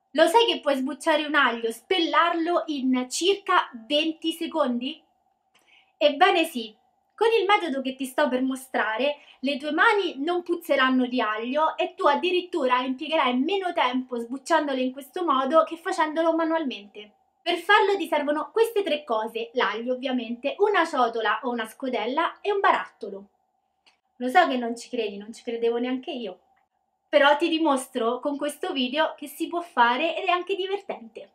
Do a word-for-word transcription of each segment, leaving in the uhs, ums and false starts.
Lo sai che puoi sbucciare un aglio, spellarlo in circa venti secondi? Ebbene sì, con il metodo che ti sto per mostrare, le tue mani non puzzeranno di aglio e tu addirittura impiegherai meno tempo sbucciandolo in questo modo che facendolo manualmente. Per farlo ti servono queste tre cose: l'aglio ovviamente, una ciotola o una scodella e un barattolo. Lo so che non ci credi, non ci credevo neanche io. Però ti dimostro con questo video che si può fare ed è anche divertente.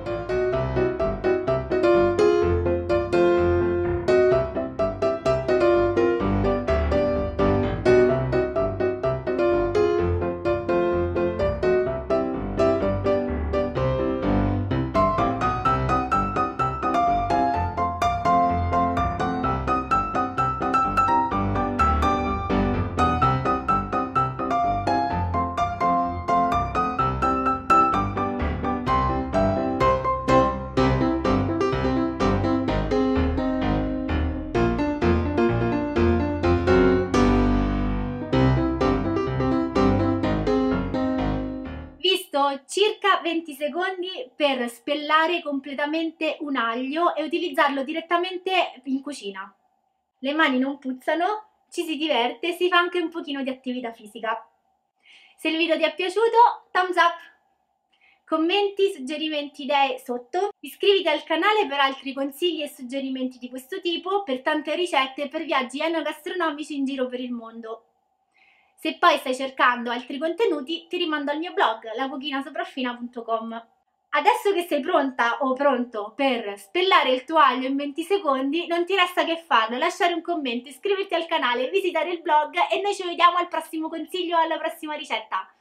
Visto circa venti secondi per spellare completamente un aglio e utilizzarlo direttamente in cucina. Le mani non puzzano, ci si diverte, si fa anche un pochino di attività fisica. Se il video ti è piaciuto, thumbs up! Commenti, suggerimenti, idee sotto. Iscriviti al canale per altri consigli e suggerimenti di questo tipo, per tante ricette e per viaggi enogastronomici in giro per il mondo. Se poi stai cercando altri contenuti, ti rimando al mio blog, la cucina sopraffina punto com. Adesso che sei pronta o pronto per spellare il tuo aglio in venti secondi, non ti resta che farlo: lasciare un commento, iscriverti al canale, visitare il blog e noi ci vediamo al prossimo consiglio o alla prossima ricetta.